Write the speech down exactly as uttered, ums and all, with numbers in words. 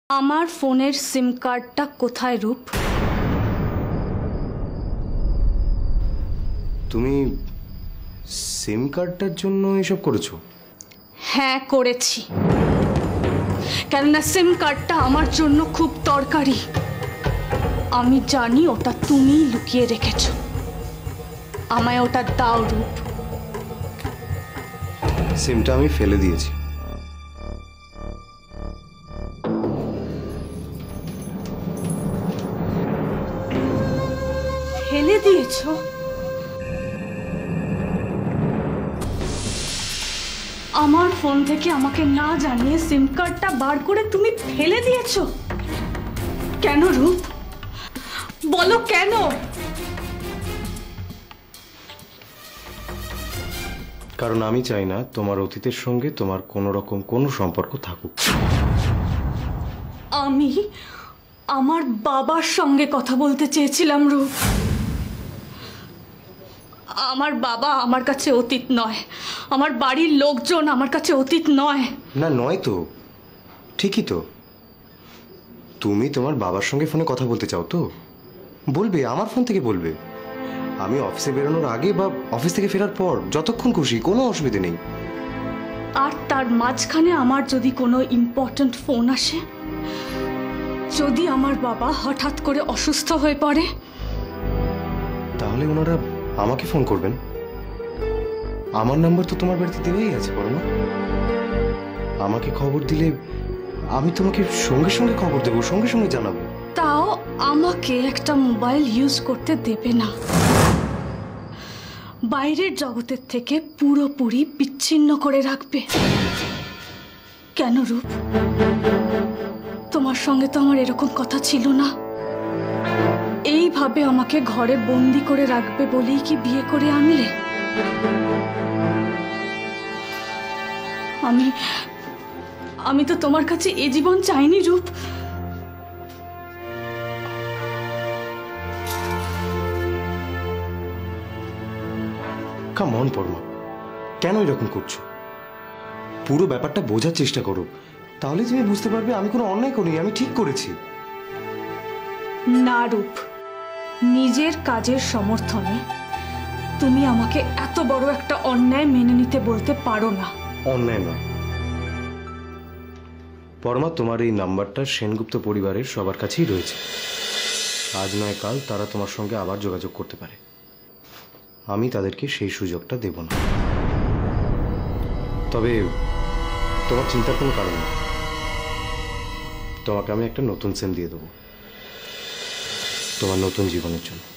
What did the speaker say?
আমার ফোনের সিম কার্ডটা কোথায় রূপ? তুমি সিম কার্ডটার জন্য এসব করেছো? হ্যাঁ করেছি, কেননা সিম কার্ডটা আমার জন্য খুব দরকারি। আমি জানি ওটা তুমিই লুকিয়ে রেখেছো। আমায় ওটা দাও রূপ। সিমটা আমি ফেলে দিয়েছি। ফেলে দিয়েছো? আমার ফোন থেকে আমাকে না জানিয়ে সিম কার্ডটা বার করে তুমি ফেলে দিয়েছো? কেন রূপ, বলো কেন? কারণ আমি চাই না তোমার অতীতের সঙ্গে তোমার কোনো রকম কোনো সম্পর্ক থাকুক। আমি আমার বাবার সঙ্গে কথা বলতে চেয়েছিলাম রূপ। আমার বাবা আমার কাছে অতীত নয়, আমার বাড়ির লোকজন আমার কাছে অতীত নয়। না নয় তো, ঠিকই তো। তুমি তোমার বাবার সঙ্গে ফোনে কথা বলতে চাও তো বলবে, আমার ফোন থেকে বলবে। আমি অফিসে বেরোনোর আগে বা অফিস থেকে ফেরার পর যতক্ষণ খুশি, কোনো অসুবিধে নেই। আর তার মাঝখানে আমার যদি কোনো ইম্পর্ট্যান্ট ফোন আসে, যদি আমার বাবা হঠাৎ করে অসুস্থ হয়ে পড়ে, তাহলে ওনারা আমাকে ফোন করবেন। আমার নাম্বার তো তোমার বাড়িতে দেওয়াই আছে পরমা। আমাকে খবর দিলে আমি তোমাকে সঙ্গে সঙ্গে খবর দেবো, সঙ্গে সঙ্গে জানাবো। তাও আমাকে একটা মোবাইল ইউজ করতে দেবে না, বাইরের জগতের থেকে পুরোপুরি বিচ্ছিন্ন করে রাখবে। কেন রূপ, তোমার সঙ্গে তো আমার এরকম কথা ছিল না। এইভাবে আমাকে ঘরে বন্দি করে রাখবে বলেই কি বিয়ে করে আনলে? আমি আমি তো তোমার কাছে এ জীবন চাইনি রূপ। কাম অন পরমা, কেন এরকম করছো? পুরো ব্যাপারটা বোঝার চেষ্টা করো, তাহলে তুমি বুঝতে পারবে আমি কোনো অন্যায় করিনি, আমি ঠিক করেছি। না রূপ, নিজের কাজের সমর্থনে তুমি আমাকে এত বড় একটা অন্যায় মেনে নিতে বলতে পারো না। অন্যায় নয় পরমা, তোমার এই নাম্বারটা সেনগুপ্ত পরিবারের সবার কাছেই রয়েছে। আজ নয় কাল তারা তোমার সঙ্গে আবার যোগাযোগ করতে পারে। আমি তাদেরকে সেই সুযোগটা দেব না। তবে তোমার চিন্তার কোনো কারণ নেই, তোমাকে আমি একটা নতুন সিম দিয়ে দেবো তোমার নতুন জীবনের জন্য।